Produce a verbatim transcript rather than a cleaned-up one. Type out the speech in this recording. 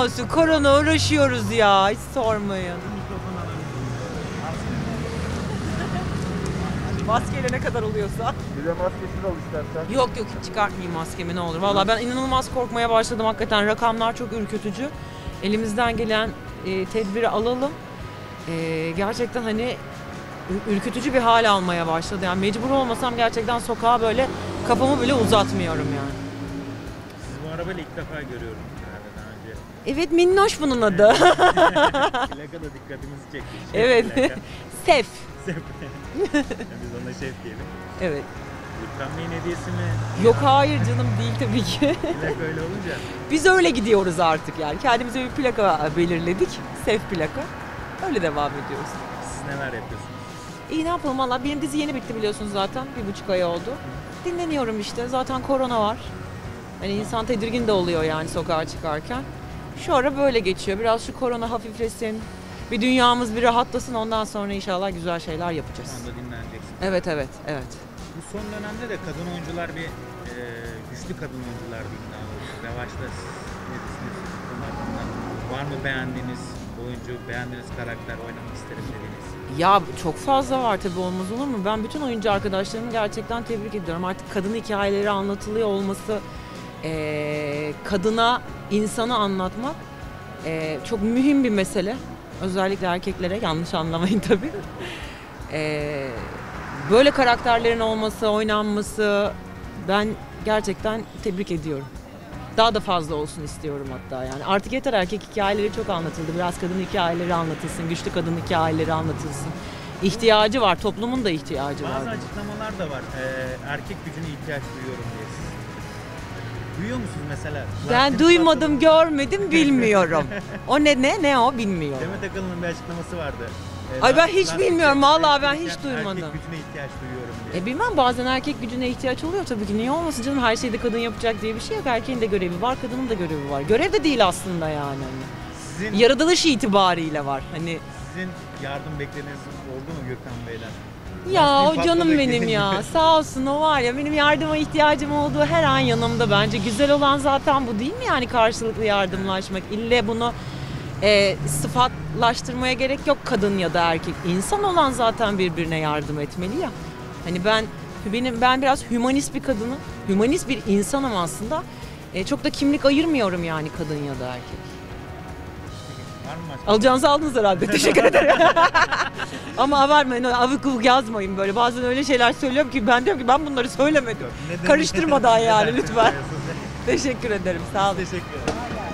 olsun, korona uğraşıyoruz ya, hiç sormayın. Maskeyle ne kadar oluyorsa. Bir de maskesiz al istersen. Yok yok, hiç çıkartmayayım maskemi, ne olur. Vallahi ben inanılmaz korkmaya başladım hakikaten. Rakamlar çok ürkütücü. Elimizden gelen e, tedbiri alalım. E, gerçekten hani ürkütücü bir hal almaya başladı. Yani mecbur olmasam gerçekten sokağa böyle kafamı bile uzatmıyorum yani. Sizi bu arabayla ilk defa görüyorum herhalde daha önce. Evet, minnoş bunun adı. Plaka da dikkatimizi çekti. Şef Evet. plaka. Sef. Şef. Biz ona şef diyelim. Evet. İkram Bey'in hediyesi mi? Yok hayır canım, değil tabii ki. Plaka öyle olunca. Biz öyle gidiyoruz artık yani. Kendimize bir plaka belirledik. Sef plaka. Öyle devam ediyoruz. Siz neler yapıyorsunuz? İyi, ne yapalım valla. Benim dizi yeni bitti biliyorsunuz zaten. Bir buçuk ay oldu. Dinleniyorum işte. Zaten korona var. Hani insan tedirgin de oluyor yani sokağa çıkarken. Şu ara böyle geçiyor. Biraz şu korona hafiflesin. Bir dünyamız bir rahatlasın. Ondan sonra inşallah güzel şeyler yapacağız. Şu anda dinleneceksiniz. Evet evet evet. Bu son dönemde de kadın oyuncular bir e, güçlü kadın oyuncular bir iddia oldu. Revaçta siz ne düşünüyorsunuz? Bunun hakkında var mı beğendiğiniz oyuncu, beğendiğiniz karakter, oynamak isterim dediğiniz? Ya çok fazla var tabii, olmaz olur mu? Ben bütün oyuncu arkadaşlarımı gerçekten tebrik ediyorum. Artık kadın hikayeleri anlatılıyor olması, e, kadına insanı anlatmak e, çok mühim bir mesele. Özellikle erkeklere, yanlış anlamayın tabii. E, böyle karakterlerin olması, oynanması, ben gerçekten tebrik ediyorum. Daha da fazla olsun istiyorum hatta yani. Artık yeter, erkek hikayeleri çok anlatıldı. Biraz kadın hikayeleri anlatılsın, güçlü kadın hikayeleri anlatılsın. İhtiyacı var, toplumun da ihtiyacı var. Bazı açıklamalar da var. E, erkek gücüne ihtiyaç duyuyorum diye. Siz duyuyor musunuz mesela? Ben Zaten duymadım, görmedim, bilmiyorum. O ne ne ne o bilmiyorum. Demet Akalın'ın bir açıklaması vardı. E, Ay ben Last- hiç Last bilmiyorum, Express'ten vallahi ben hiç duymadım. Erkek gücüne ihtiyaç duyuyorum diye. E bilmem, bazen erkek gücüne ihtiyaç oluyor tabii ki. Niye olmasın canım, her şeyde kadın yapacak diye bir şey yok. Erkeğin de görevi var, kadının da görevi var. Görev de değil aslında yani. Sizin, Yaratılış itibariyle var. Hani sizin yardım beklediğiniz oldu mu Gürkan Bey'den? ya Lastiğin o canım patladı benim gibi. ya. Sağ olsun, o var ya, benim yardıma ihtiyacım olduğu her an yanımda bence. Güzel olan zaten bu değil mi yani, karşılıklı yardımlaşmak. İlle bunu e, sıfatlaştırmaya gerek yok, kadın ya da erkek. İnsan olan zaten birbirine yardım etmeli ya. Hani ben benim ben biraz hümanist bir kadınım. Hümanist bir insanım aslında. E, çok da kimlik ayırmıyorum yani, kadın ya da erkek. Var mı başka? Alacağınızı aldınız herhalde. Teşekkür ederim. Ama abartmayın, avuk avuk yazmayın böyle. Bazen öyle şeyler söylüyorum ki ben diyorum ki ben bunları söylemedim. Neden- Karıştırmadan yani Neden lütfen. söylüyorsunuz? Teşekkür ederim. Sağ olun. Teşekkür ederim.